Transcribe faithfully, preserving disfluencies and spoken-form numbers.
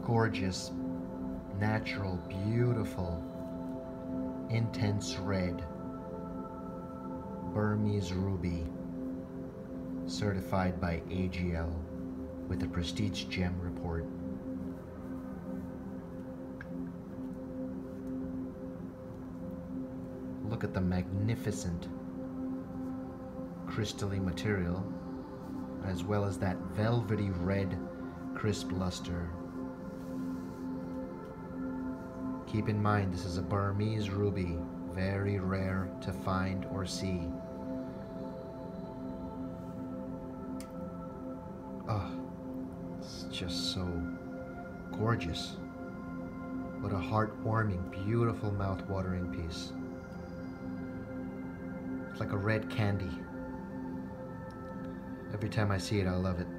Gorgeous, natural, beautiful, intense red, Burmese ruby, certified by A G L with a Prestige Gem report. Look at the magnificent crystalline material, as well as that velvety red crisp luster. Keep in mind, this is a Burmese ruby, very rare to find or see. Oh, it's just so gorgeous. What a heartwarming, beautiful, mouth-watering piece. It's like a red candy. Every time I see it, I love it.